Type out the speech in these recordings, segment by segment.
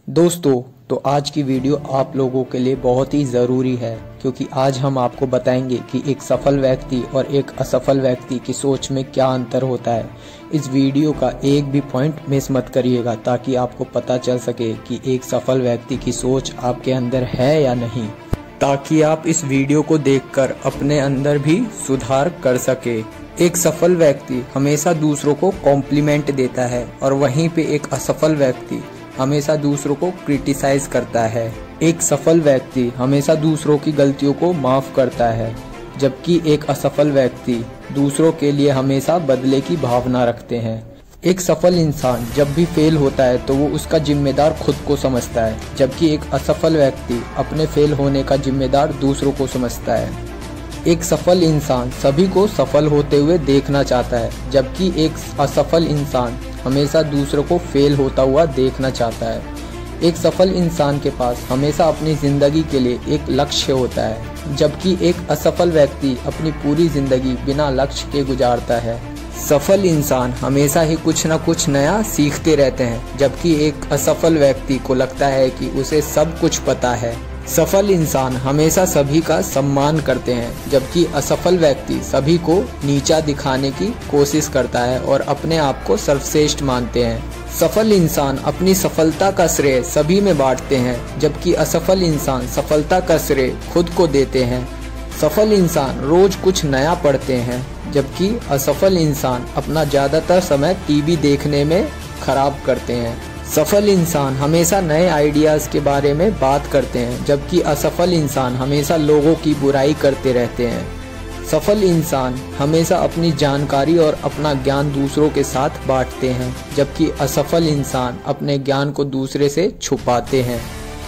दोस्तों, तो आज की वीडियो आप लोगों के लिए बहुत ही ज़रूरी है क्योंकि आज हम आपको बताएंगे कि एक सफल व्यक्ति और एक असफल व्यक्ति की सोच में क्या अंतर होता है। इस वीडियो का एक भी पॉइंट मिस मत करिएगा ताकि आपको पता चल सके कि एक सफल व्यक्ति की सोच आपके अंदर है या नहीं, ताकि आप इस वीडियो को देखकर अपने अंदर भी सुधार कर सके। एक सफल व्यक्ति हमेशा दूसरों को कॉम्प्लीमेंट देता है और वहीं पे एक असफल व्यक्ति हमेशा दूसरों को क्रिटिसाइज करता है। एक सफल व्यक्ति हमेशा दूसरों की गलतियों को माफ करता है, जबकि एक असफल व्यक्ति दूसरों के लिए हमेशा बदले की भावना रखते हैं। एक सफल इंसान जब भी फेल होता है तो वो उसका जिम्मेदार खुद को समझता है, जबकि एक असफल व्यक्ति अपने फेल होने का जिम्मेदार दूसरों को समझता है। एक सफल इंसान सभी को सफल होते हुए देखना चाहता है, जबकि एक असफल इंसान हमेशा दूसरों को फेल होता हुआ देखना चाहता है। एक सफल इंसान के पास हमेशा अपनी जिंदगी के लिए एक लक्ष्य होता है, जबकि एक असफल व्यक्ति अपनी पूरी जिंदगी बिना लक्ष्य के गुजारता है। सफल इंसान हमेशा ही कुछ न कुछ नया सीखते रहते हैं, जबकि एक असफल व्यक्ति को लगता है कि उसे सब कुछ पता है। सफल इंसान हमेशा सभी का सम्मान करते हैं, जबकि असफल व्यक्ति सभी को नीचा दिखाने की कोशिश करता है और अपने आप को सर्वश्रेष्ठ मानते हैं। सफल इंसान अपनी सफलता का श्रेय सभी में बांटते हैं, जबकि असफल इंसान सफलता का श्रेय खुद को देते हैं। सफल इंसान रोज कुछ नया पढ़ते हैं, जबकि असफल इंसान अपना ज़्यादातर समय टीवी देखने में खराब करते हैं। सफल इंसान हमेशा नए आइडियाज़ के बारे में बात करते हैं, जबकि असफल इंसान हमेशा लोगों की बुराई करते रहते हैं। सफल इंसान हमेशा अपनी जानकारी और अपना ज्ञान दूसरों के साथ बांटते हैं, जबकि असफल इंसान अपने ज्ञान को दूसरे से छुपाते हैं।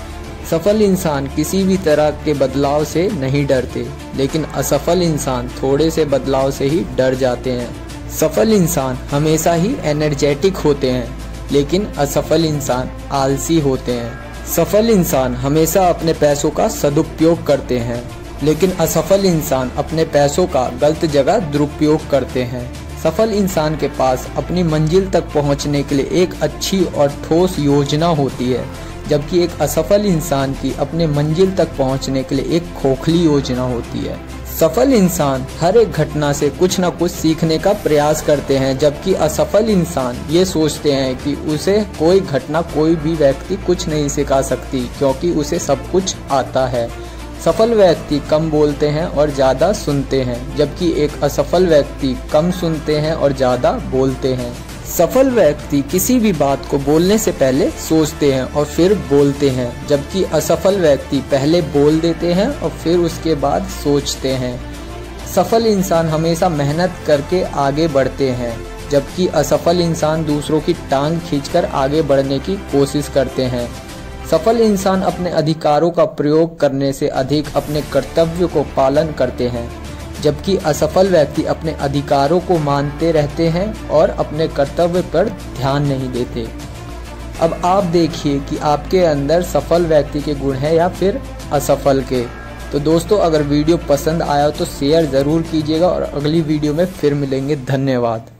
सफल इंसान किसी भी तरह के बदलाव से नहीं डरते, लेकिन असफल इंसान थोड़े से बदलाव से ही डर जाते हैं। सफल इंसान हमेशा ही एनर्जेटिक होते हैं, लेकिन असफल इंसान आलसी होते हैं। सफल इंसान हमेशा अपने पैसों का सदुपयोग करते हैं, लेकिन असफल इंसान अपने पैसों का गलत जगह दुरुपयोग करते हैं। सफल इंसान के पास अपनी मंजिल तक पहुंचने के लिए एक अच्छी और ठोस योजना होती है, जबकि एक असफल इंसान की अपने मंजिल तक पहुंचने के लिए एक खोखली योजना होती है। सफल इंसान हर एक घटना से कुछ न कुछ सीखने का प्रयास करते हैं, जबकि असफल इंसान ये सोचते हैं कि उसे कोई घटना, कोई भी व्यक्ति कुछ नहीं सिखा सकती क्योंकि उसे सब कुछ आता है। सफल व्यक्ति कम बोलते हैं और ज़्यादा सुनते हैं, जबकि एक असफल व्यक्ति कम सुनते हैं और ज़्यादा बोलते हैं। सफल व्यक्ति किसी भी बात को बोलने से पहले सोचते हैं और फिर बोलते हैं, जबकि असफल व्यक्ति पहले बोल देते हैं और फिर उसके बाद सोचते हैं। सफल इंसान हमेशा मेहनत करके आगे बढ़ते हैं, जबकि असफल इंसान दूसरों की टांग खींचकर आगे बढ़ने की कोशिश करते हैं। सफल इंसान अपने अधिकारों का प्रयोग करने से अधिक अपने कर्तव्य को पालन करते हैं, जबकि असफल व्यक्ति अपने अधिकारों को मानते रहते हैं और अपने कर्तव्य पर ध्यान नहीं देते। अब आप देखिए कि आपके अंदर सफल व्यक्ति के गुण हैं या फिर असफल के। तो दोस्तों, अगर वीडियो पसंद आया तो शेयर ज़रूर कीजिएगा और अगली वीडियो में फिर मिलेंगे। धन्यवाद।